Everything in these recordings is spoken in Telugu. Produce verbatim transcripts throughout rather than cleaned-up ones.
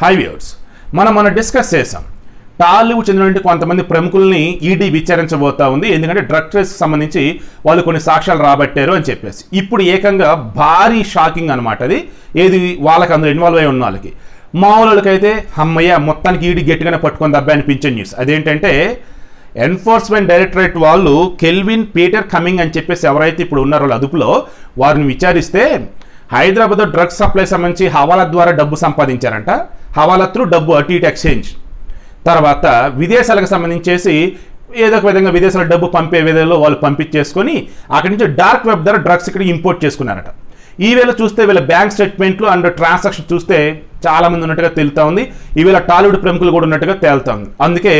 హై వ్యూవర్స్, మనం మనం డిస్కస్ చేసాం టాలీవుడ్ చెందినటువంటి కొంతమంది ప్రముఖుల్ని ఈడీ విచారించబోతా ఉంది. ఎందుకంటే డ్రగ్ ట్రేస్కి సంబంధించి వాళ్ళు కొన్ని సాక్ష్యాలు రాబట్టారు అని చెప్పేసి ఇప్పుడు ఏకంగా భారీ షాకింగ్ అనమాట. అది ఏది వాళ్ళకి అందులో ఇన్వాల్వ్ అయి ఉన్న వాళ్ళకి, మామూలుకైతే అమ్మయ్య మొత్తానికి ఈడీ గట్టిగానే పట్టుకొని దబ్బా అనిపించే న్యూస్. అదేంటంటే ఎన్ఫోర్స్మెంట్ డైరెక్టరేట్ వాళ్ళు కెల్విన్ పీటర్ కమింగ్ అని చెప్పేసి ఎవరైతే ఇప్పుడు ఉన్నారో వాళ్ళ అదుపులో వారిని విచారిస్తే హైదరాబాద్లో డ్రగ్స్ సప్లై సంబంధించి హవాలా ద్వారా డబ్బు సంపాదించారంట. హవాలా త్రూ డబ్బు అటు ఇటు ఎక్స్చేంజ్, తర్వాత విదేశాలకు సంబంధించేసి ఏదో ఒక విధంగా విదేశాల డబ్బు పంపే విధంలో వాళ్ళు పంపించేసుకొని అక్కడి నుంచి డార్క్ వెబ్ ద్వారా డ్రగ్స్ ఇక్కడ ఇంపోర్ట్ చేసుకున్నారట. ఈ వేళ చూస్తే వీళ్ళ బ్యాంక్ స్టేట్మెంట్లు అండ్ ట్రాన్సాక్షన్ చూస్తే చాలామంది ఉన్నట్టుగా తేలుతా ఉంది. ఈవేళ టాలీవుడ్ ప్రముఖులు కూడా ఉన్నట్టుగా తేలుతా ఉంది. అందుకే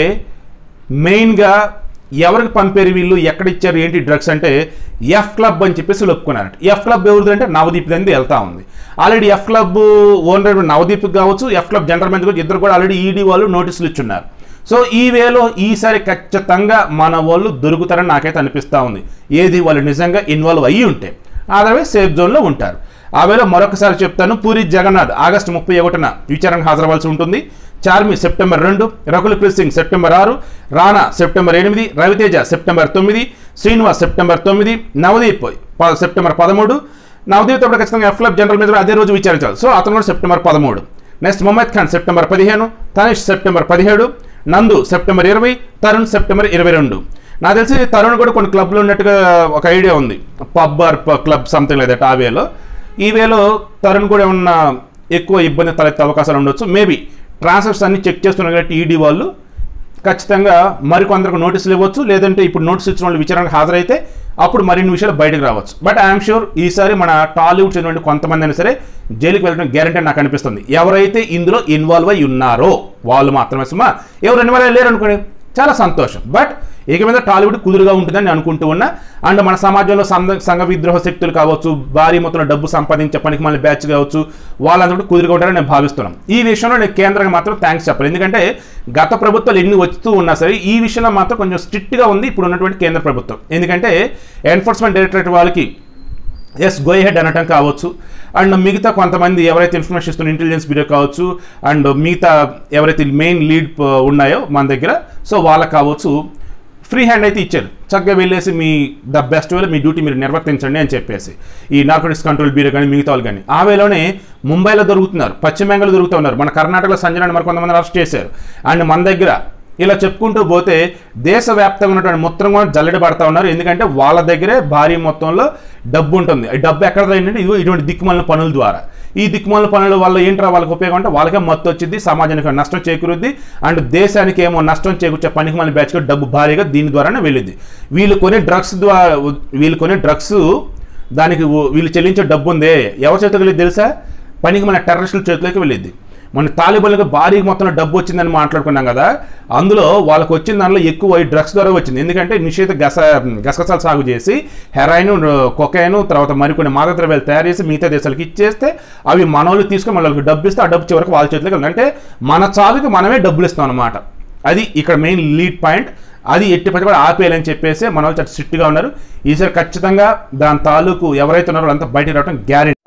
మెయిన్గా ఎవరికి పంపారు వీళ్ళు, ఎక్కడ ఇచ్చారు ఏంటి డ్రగ్స్ అంటే ఎఫ్ క్లబ్ అని చెప్పేసి ఒప్పుకున్నారట. ఎఫ్ క్లబ్ ఎవరిది అంటే నవదీప్ అనేది వెళ్తా ఉంది. Already F club owner Navdeep కావచ్చు, ఎఫ్ క్లబ్ జనరల్ మేనేజర్ ఇద్దరు కూడా ఆల్రెడీ ఈడీ వాళ్ళు నోటీసులు ఇచ్చున్నారు. సో ఈ వేలో ఈసారి ఖచ్చితంగా మన వాళ్ళు దొరుకుతారని నాకైతే అనిపిస్తూ ఉంది. ఏది వాళ్ళు నిజంగా ఇన్వాల్వ్ అయ్యి ఉంటే అదర్వైజ్ సేఫ్ జోన్లో ఉంటారు. ఆ వేళ మరొకసారి చెప్తాను, పూరి జగన్నాథ్ ఆగస్టు ముప్పై ఒకటిన విచారణకు హాజరవ్వాల్సి ఉంటుంది. చార్మి సెప్టెంబర్ రెండు, రకుల్ ప్రీత్ సింగ్ సెప్టెంబర్ ఆరు, రాణా సెప్టెంబర్ ఎనిమిది, రవితేజ సెప్టెంబర్ తొమ్మిది, శ్రీనివాస్ సెప్టెంబర్ తొమ్మిది, నవదీప్ సెప్టెంబర్ పదమూడు. నవదీప్ అప్పుడు ఖచ్చితంగా ఎఫ్ క్లబ్ జనరల్ మేనేజర్ అదే రోజు విచారించాలి. సో అతను కూడా సెప్టెంబర్ పదమూడు. నెక్స్ట్ మొహమ్మద్ ఖాన్ సెప్టెంబర్ పదిహేను, తనిష్ సెప్టెంబర్ పదిహేడు, నందు సెప్టెంబర్ ఇరవై, తరుణ్ సెప్టెంబర్ ఇరవై రెండు. నాకు తెలిసి తరుణ్ కూడా కొన్ని క్లబ్లు ఉన్నట్టుగా ఒక ఐడియా ఉంది, pub or club something like that. ఆ వేలో ఈ వేలో తరుణ్ కూడా ఏమన్నా ఎక్కువ ఇబ్బంది తలెత్తే అవకాశాలు ఉండొచ్చు. మేబీ ట్రాన్సాక్షన్స్ అన్ని చెక్ చేస్తున్నారు కాబట్టి ఈడీ వాళ్ళు ఖచ్చితంగా మరికొందరికి నోటీసులు ఇవ్వచ్చు, లేదంటే ఇప్పుడు నోటీస్ ఇచ్చిన వాళ్ళు విచారణకు హాజరైతే అప్పుడు మరిన్ని విషయాలు బయటకు రావచ్చు. బట్ ఐఎమ్ షూర్ ఈసారి మన టాలీవుడ్ చెందిన కొంతమంది అయినా సరే జైలుకి వెళ్ళడం గ్యారంటీ నాకు అనిపిస్తుంది. ఎవరైతే ఇందులో ఇన్వాల్వ్ అయి ఉన్నారో వాళ్ళు మాత్రమే. సుమా ఎవరు ఇన్వాల్వ్ అయ్యి లేరు అనుకోండి చాలా సంతోషం. బట్ ఇక మీద టాలీవుడ్ కుదురుగా ఉంటుందని నేను అనుకుంటూ ఉన్నా. అండ్ మన సమాజంలో సంఘ సంఘ విద్రోహ శక్తులు కావచ్చు, భారీ మొత్తంలో డబ్బు సంపాదించే పనికి మళ్ళీ బ్యాచ్ కావచ్చు, వాళ్ళందరూ కుదురుగా ఉంటారని నేను భావిస్తున్నాను. ఈ విషయంలో నేను కేంద్రానికి మాత్రం థ్యాంక్స్ చెప్పాలి. ఎందుకంటే గత ప్రభుత్వాలు ఎన్ని వస్తూ ఉన్నా సరే ఈ విషయంలో మాత్రం కొంచెం స్ట్రిక్ట్గా ఉంది ఇప్పుడు ఉన్నటువంటి కేంద్ర ప్రభుత్వం. ఎందుకంటే ఎన్ఫోర్స్మెంట్ డైరెక్టరేట్ వాళ్ళకి ఎస్ గో హెడ్ అనటం కావచ్చు, అండ్ మిగతా కొంతమంది ఎవరైతే ఇన్ఫర్మేషన్ ఇస్తున్న ఇంటెలిజెన్స్ బ్యూరో కావచ్చు, అండ్ మిగతా ఎవరైతే మెయిన్ లీడ్ ఉన్నాయో మన దగ్గర, సో వాళ్ళకి కావచ్చు ఫ్రీ హ్యాండ్ అయితే ఇచ్చారు. చక్కగా వెళ్ళేసి మీ ద బెస్ట్ వేలో మీ డ్యూటీ మీరు నిర్వర్తించండి అని చెప్పేసి ఈ నార్కోటిక్స్ కంట్రోల్ బ్యూరో కానీ మిగతా వాళ్ళు కానీ. ఆ వేలోనే ముంబైలో దొరుకుతున్నారు, పశ్చిమ బెంగాల్లో దొరుకుతూ ఉన్నారు, మన కర్ణాటకలో సంజయ్ మరి కొంతమంది అరెస్ట్ చేశారు. అండ్ మన దగ్గర ఇలా చెప్పుకుంటూ పోతే దేశవ్యాప్తంగా ఉన్నటువంటి మొత్తం కూడా జల్లెడ పడతా ఉన్నారు. ఎందుకంటే వాళ్ళ దగ్గరే భారీ మొత్తంలో డబ్బు ఉంటుంది. ఈ డబ్బు ఎక్కడ ఏంటంటే ఇదిగో ఇటువంటి దిక్కుమాలిన పనుల ద్వారా. ఈ దిక్కుమాలిన పనుల వల్ల ఏంట్రా వాళ్ళకి ఉపయోగం అంటే వాళ్ళకే మత్తు వచ్చింది, సమాజానికి నష్టం చేకూరుద్ది, అండ్ దేశానికి ఏమో నష్టం చేకూర్చే పనికి మళ్ళీ బ్యాచ్గా డబ్బు భారీగా దీని ద్వారానే వెళ్ళింది. వీళ్ళు కొనే డ్రగ్స్ ద్వారా వీళ్ళు కొనే డ్రగ్స్ దానికి వీళ్ళు చెల్లించే డబ్బు ఉందే ఎవరి చేతికి వెళ్ళి తెలుసా? పనికి మన టెర్రరిస్టుల చేతిలోకి వెళ్ళింది. మన తాలిబాన్లకు భారీ మొత్తంలో డబ్బు వచ్చిందని మాట్లాడుకున్నాం కదా, అందులో వాళ్ళకి వచ్చిన దానిలో ఎక్కువ ఈ డ్రగ్స్ ద్వారా వచ్చింది. ఎందుకంటే నిషేధ గస గసగసాలు సాగు చేసి హెరాయిన్, కొకైన్, తర్వాత మరికొన్ని మాదక ద్రవ్యాలు తయారు చేసి మిగతా దేశాలకు ఇచ్చేస్తే అవి మన వాళ్ళు తీసుకొని వాళ్ళకి డబ్బు ఇస్తే ఆ డబ్బు చివరికి వాళ్ళ చేతిలోకి వెళ్ళి అంటే మన చావుకి మనమే డబ్బులు ఇస్తాం అనమాట. అది ఇక్కడ మెయిన్ లీడ్ పాయింట్. అది ఎట్టి పట్టి కూడా ఆపేయాలని చెప్పేసి మన వాళ్ళు చాలా స్ట్రిక్ట్గా ఉన్నారు. ఈసారి ఖచ్చితంగా దాని తాలూకు ఎవరైతే ఉన్నారో వాళ్ళంతా బయటకు రావడం గ్యారెంటీ.